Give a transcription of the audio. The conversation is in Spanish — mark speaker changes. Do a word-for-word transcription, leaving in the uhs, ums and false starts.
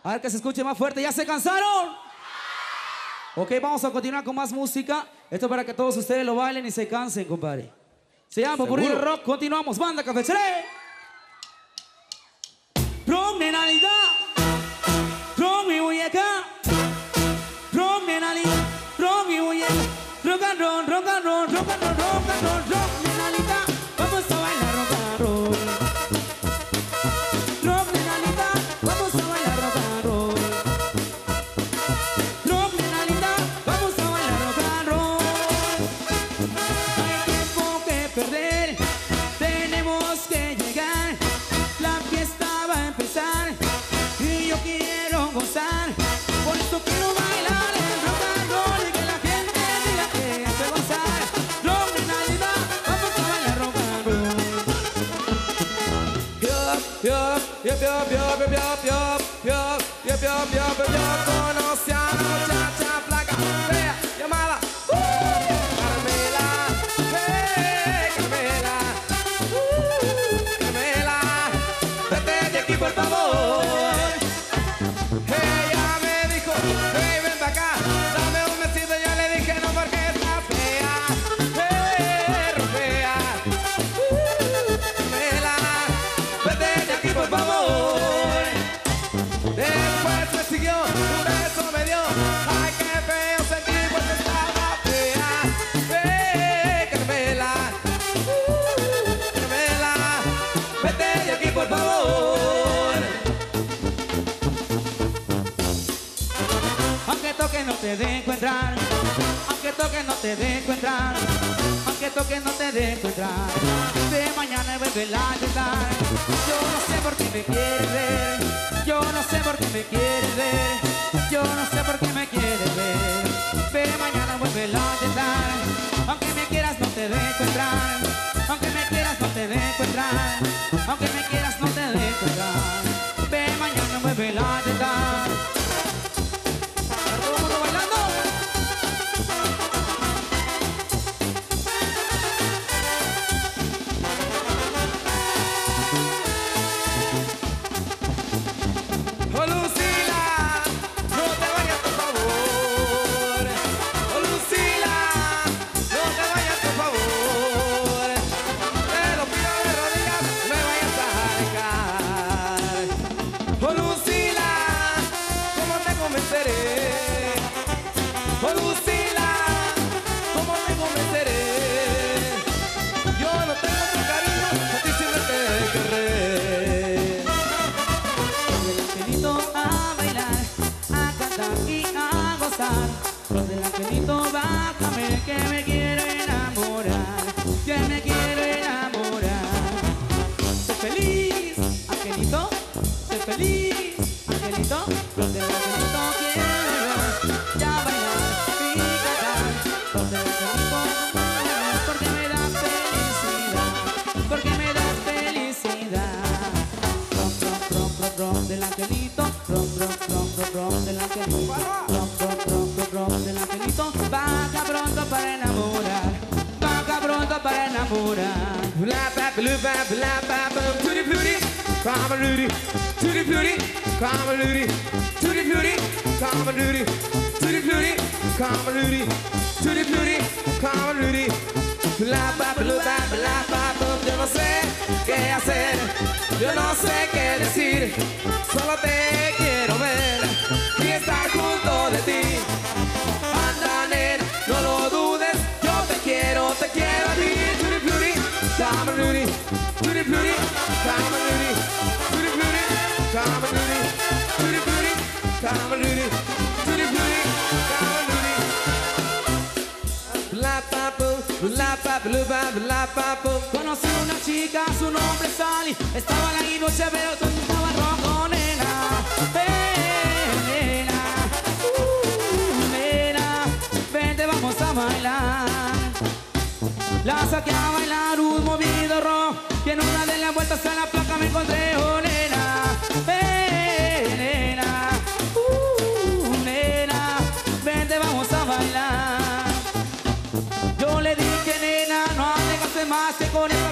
Speaker 1: A ver que se escuche más fuerte. ¿Ya se cansaron? Ok, vamos a continuar con más música. Esto es para que todos ustedes lo bailen y se cansen, compadre. Se llama Popurrí Rock. Continuamos. Banda Cafechere. Promenalidad. Promi muñeca. Promenalidad. Promi muñeca. Rock and roll, rock and roll, rock and roll, rock and roll, rock. Promenalidad. Vamos a bailar rock and roll. Promenalidad. Vamos a bailar rock and roll. Promenalidad. Vamos a bailar rock and roll. No hay tiempo que perder. Tenemos que llegar. La fiesta va a empezar. Y yo quiero gozar. Por eso quiero bailar el rock and roll. Y que la gente diga que hace gozar. Promenalidad. Vamos a bailar rock and roll. Yup, yup, yup, yup, yup, yup, yup, yup, yup, yup, yup, yup, yup. Conocí a la muchacha flaca, fea, llamada uh, Carmela, hey, Carmela, uh, Carmela, vete de aquí por favor. Ella me dijo, hey, ven pa' acá, dame un besito. Yo le dije no porque estás fea, hey, fea, uh, Carmela, vete de aquí por favor. Después me siguió, un beso me dio. Ay, qué feo sentí, pues estaba fea. Hey, Carmela, uh, Carmela, vete de aquí por favor. Aunque toque no te dejo entrar, aunque toque no te dejo entrar, aunque toque no te dejo entrar. De mañana vuelve a llegar. Yo no sé por qué me quieres ver, yo no sé por qué me quieres ver, yo no sé por qué me quieres ver. Ve mañana vuelve a llegar. Aunque me quieras no te dejo entrar, aunque me quieras no te dejo entrar, aunque me quieras no te dejo entrar. Ve mañana vuelve a llegar. Los del angelito, bájame que me quiero enamorar, que me quiero enamorar. Sé feliz, angelito, sé feliz, angelito. Los del angelito quiero ya bailar y cantar. Los del angelito, porque me da felicidad, porque me da felicidad. Rom, rom, rom, rom, rom del angelito, rom, rom, rom, rom, rom del angelito. Del angelito, baja pronto para enamorar, baja pronto para enamorar. Bla bla bla bla bla bla bla. Tutti frutti, come tutti frutti, come tutti frutti, come tutti frutti, come tutti frutti, come bla bla bla bla bla bla. Yo no sé qué hacer, yo no sé qué decir, solo te quiero ver y estar junto de ti. No lo dudes, yo te quiero, te quiero a ti. Tutti frutti, come tutti, tutti frutti, come tutti, tutti frutti, come tutti, tutti frutti, come tutti, tutti frutti, come tutti. Bla bla bla bla bla bla bla. Conocí una chica, su nombre es Sally. Estaba la noche, pero todo estaba rojo, nena. Hey, nena. Vamos a bailar. La saqué a bailar un movido rock, y en una de las vueltas a la placa me encontré, oh nena, eh, nena, uh, nena, vente vamos a bailar. Yo le dije, nena, no hagas más que con el